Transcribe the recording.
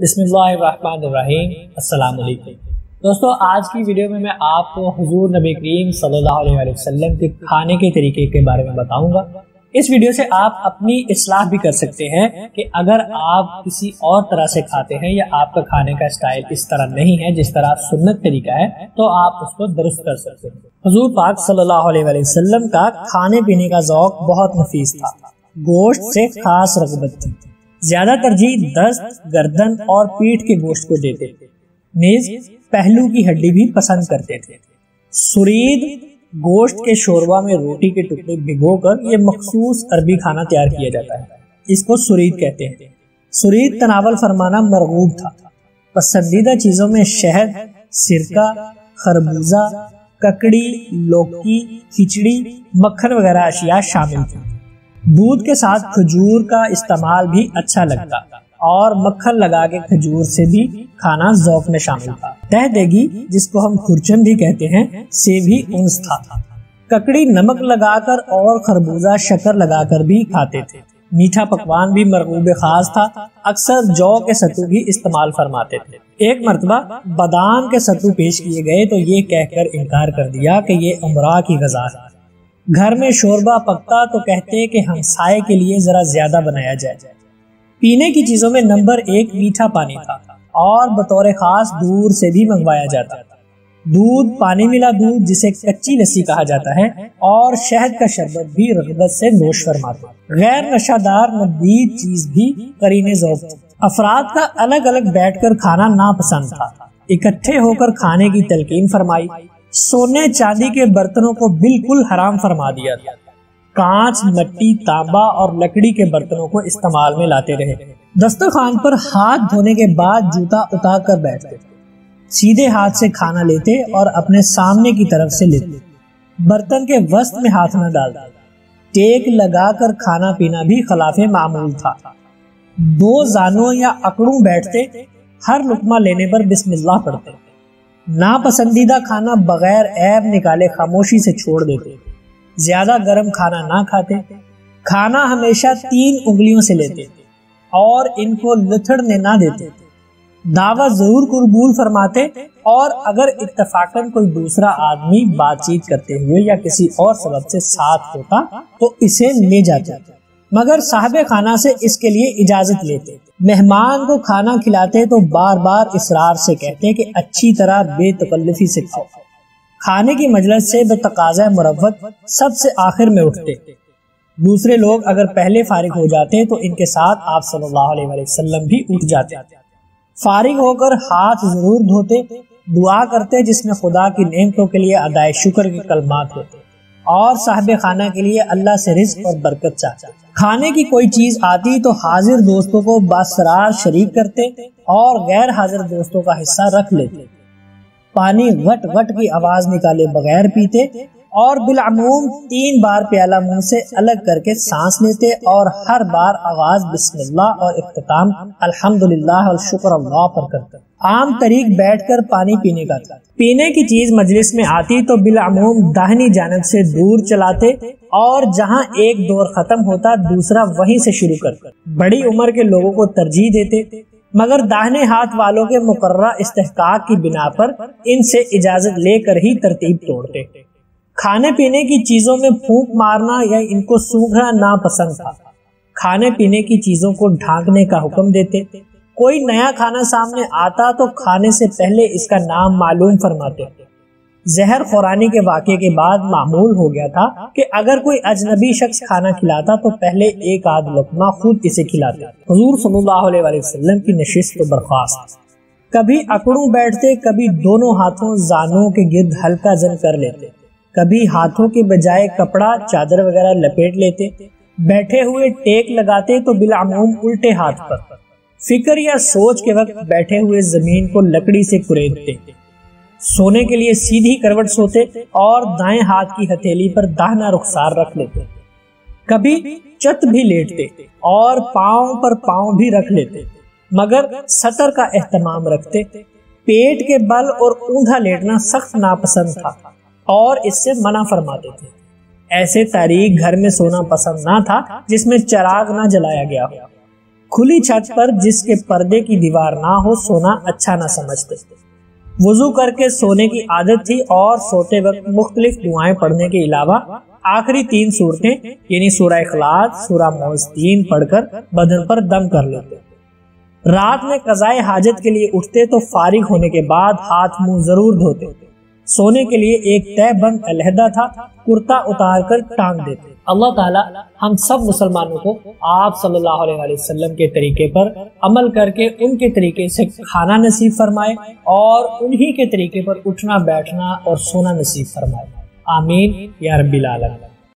بسم اللہ الرحمن الرحیم۔ السلام علیکم دوستو، آج کی ویڈیو میں آپ کو حضور نبی کریم صلی اللہ علیہ وسلم کے کھانے کے طریقے کے بارے میں بتاؤں گا۔ اس ویڈیو سے آپ اپنی اصلاح بھی کر سکتے ہیں کہ اگر آپ کسی اور طرح سے کھاتے ہیں یا آپ کا کھانے کا سٹائل اس طرح نہیں ہے جس طرح سنت طریقہ ہے تو آپ اس کو درست کر سکتے ہیں۔ حضور پاک صلی اللہ علیہ وسلم کا کھانے پینے کا ذوق بہت نفیس تھا۔ گوشت سے خاص رغبت تھی، زیادہ ترجیح دست، گردن اور پیٹھ کے گوشت کو دیتے تھے، نیز پہلو کی ہڈی بھی پسند کرتے تھے۔ سرید گوشت کے شوربہ میں روٹی کے ٹکڑے بھگو کر یہ مخصوص عربی کھانا تیار کیا جاتا ہے، اس کو سرید کہتے ہیں۔ سرید تناول فرمانا مرغوب تھا۔ پسندیدہ چیزوں میں شہد، سرکہ، خربوزہ، ککڑی، لوکی، کھچڑی، مکھن وغیرہ اشیاء شامل تھی۔ دودھ کے ساتھ کھجور کا استعمال بھی اچھا لگتا اور مکھن لگا کے کھجور سے بھی کھانا ذوق میں شامل تھا۔ تہ دیگی جس کو ہم کھرچن بھی کہتے ہیں سے بھی انس تھا۔ ککڑی نمک لگا کر اور خربوزہ شکر لگا کر بھی کھاتے تھے۔ میٹھا پکوان بھی مرغوب خاص تھا، اکثر جو کے ستو بھی استعمال فرماتے تھے۔ ایک مرتبہ بادام کے ستو پیش کیے گئے تو یہ کہہ کر انکار کر دیا کہ یہ امراء کی غذا ہے۔ گھر میں شوربہ پکتا تو کہتے کہ ہمسائے کے لیے ذرا زیادہ بنایا جائے۔ پینے کی چیزوں میں نمبر 1 میٹھا پانی تھا اور بطور خاص دور سے بھی منگوایا جاتا تھا۔ دودھ، پانی ملا دودھ جسے کچی لسی کہا جاتا ہے، اور شہد کا شربت بھی رغبت سے نوش فرماتے۔ غیر نشہ دار مزید چیز بھی قرین ذوق تھی۔ افراد کا الگ الگ بیٹھ کر کھانا ناپسند تھا، اکٹھے ہو کر کھانے کی تلقین فرمائی۔ سونے چاندی کے برتنوں کو بالکل حرام فرما دیا تھا۔ کانچ، مٹی، تانبا اور لکڑی کے برتنوں کو استعمال میں لاتے رہے۔ دسترخوان پر ہاتھ دھونے کے بعد جوتا اتار کر بیٹھتے، سیدھے ہاتھ سے کھانا لیتے اور اپنے سامنے کی طرف سے لیتے، برتن کے وسط میں ہاتھ نہ ڈالتے۔ ٹیک لگا کر کھانا پینا بھی خلاف معمول تھا۔ 2 زانوں یا اکڑوں بیٹھتے، ہر لقمہ لینے پر بسم اللہ پڑھتے۔ ناپسندیدہ کھانا بغیر عیب نکالے خاموشی سے چھوڑ دیتے۔ زیادہ گرم کھانا نہ کھاتے۔ کھانا ہمیشہ 3 انگلیوں سے لیتے اور ان کو لتھڑنے نہ دیتے۔ دعوت ضرور قبول فرماتے، اور اگر اتفاقاً کوئی دوسرا آدمی بات چیت کرتے ہوئے یا کسی اور سبب سے ساتھ ہوتا تو اسے لے جاتے، مگر صاحب خانہ سے اس کے لیے اجازت لیتے۔ مہمان کو کھانا کھلاتے تو بار بار اصرار سے کہتے کہ اچھی طرح بے تکلفی سے کھاؤ۔ کھانے کی مجلس سے بتقاضۂ مروت سب سے آخر میں اٹھتے۔ دوسرے لوگ اگر پہلے فارغ ہو جاتے تو ان کے ساتھ آپ صلی اللہ علیہ وسلم بھی اٹھ جاتے۔ فارغ ہو کر ہاتھ ضرور دھوتے، دعا کرتے جس میں خدا کی نعمتوں کے لیے ادائے شکر کے کلمات ہوتے، اور صاحب خانہ کے لیے اللہ سے رزق اور برکت چاہتے۔ کھانے کی کوئی چیز آتی تو حاضر دوستوں کو باسرار شریک کرتے اور غیر حاضر دوستوں کا حصہ رکھ لیتے۔ پانی وٹ وٹ کی آواز نکالے بغیر پیتے اور بالعموم 3 بار پیالہ منہ سے الگ کر کے سانس لیتے، اور ہر بار آغاز بسم اللہ اور اختتام الحمدللہ اور شکر اللہ پر کرتے۔ عام طریق بیٹھ کر پانی پینے کا تھا۔ پینے کی چیز مجلس میں آتی تو بالعموم داہنی جانب سے دور چلاتے، اور جہاں ایک دور ختم ہوتا دوسرا وہیں سے شروع کرتے۔ بڑی عمر کے لوگوں کو ترجیح دیتے، مگر داہنے ہاتھ والوں کے مقررہ استحقاق کی بنا پر ان سے اجازت لے کر ہی ترتیب توڑتے۔ کھانے پینے کی چیزوں میں پھونک مارنا یا ان کو سونگھنا ناپسند تھا۔ کھانے پینے کی چیزوں کو ڈھانکنے کا حکم دیتے۔ کوئی نیا کھانا سامنے آتا تو کھانے سے پہلے اس کا نام معلوم فرماتے۔ زہر خورانی کے واقعے کے بعد معمول ہو گیا تھا کہ اگر کوئی اجنبی شخص کھانا کھلاتا تو پہلے 1 آدھ لقمہ خود اسے کھلاتے۔ حضور صلی اللہ علیہ وسلم کی نشست و برخاست۔ کبھی اکڑوں بیٹھتے، کبھی دونوں ہاتھوں زانوں کے گرد ہلکا زن کر لیتے، کبھی ہاتھوں کے بجائے کپڑا، چادر وغیرہ لپیٹ لیتے۔ بیٹھے ہوئے ٹیک لگاتے تو بالعموم الٹے ہاتھ پر۔ فکر یا سوچ کے وقت بیٹھے ہوئے زمین کو لکڑی سے کریدتے۔ سونے کے لیے سیدھی کروٹ سوتے اور دائیں ہاتھ کی ہتھیلی پر داہنا رخسار رکھ لیتے۔ کبھی چت بھی لیٹتے اور پاؤں پر پاؤں بھی رکھ لیتے، مگر سطر کا اہتمام رکھتے۔ پیٹ کے بل اور اوندا لیٹنا سخت ناپسند تھا اور اس سے منع فرماتے تھے۔ ایسے تاریک گھر میں سونا پسند نہ تھا جس میں چراغ نہ جلایا گیا ہو۔ کھلی چھت پر جس کے پردے کی دیوار نہ ہو سونا اچھا نہ سمجھتے۔ وضو کر کے سونے کی عادت تھی اور سوتے وقت مختلف دعائیں پڑھنے کے علاوہ آخری 3 سورتیں یعنی سورہ اخلاص، سورہ معوذتین پڑھ کر بدن پر دم کر لیتے۔ رات میں قضائے حاجت کے لیے اٹھتے تو فارغ ہونے کے بعد ہاتھ منہ ضرور دھوتے۔ سونے کے لیے ایک تہ بند علیحدہ تھا، کرتا اتار کر ٹانگ دیتے۔ اللہ تعالیٰ ہم سب مسلمانوں کو آپ صلی اللہ علیہ وسلم کے طریقے پر عمل کر کے ان کے طریقے سے کھانا نصیب فرمائے اور انہی کے طریقے پر اٹھنا بیٹھنا اور سونا نصیب فرمائے۔ آمین یا رب العالمین۔